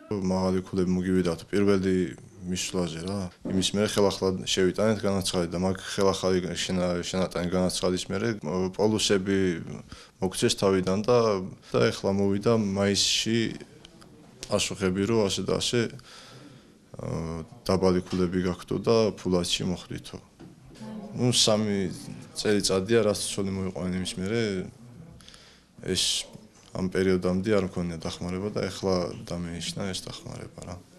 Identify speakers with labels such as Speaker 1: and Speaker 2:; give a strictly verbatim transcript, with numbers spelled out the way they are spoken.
Speaker 1: მაღალი ქულები მოგივიდა თუ პირველი მისვლაზე რა. იმის მერე ხელახლა შევიტანეთ განაცხადი და მაგ ხელახალი შენატანი განაცხადის მერე პოლუსები მოგცეს თავიდან და და ეხლა მოვიდა მაისში პასუხები რომ ასე და ასე დაბალი ქულები გაქვთ და ფულადში მოხდითო. ნუ სამი წელიწადია რაც ცოლი მოიყვანა იმის მერე ეს ამ პერიოდამდე არ მქონია დახმარება და ეხლა დამენიშნა ეს დახმარება რა.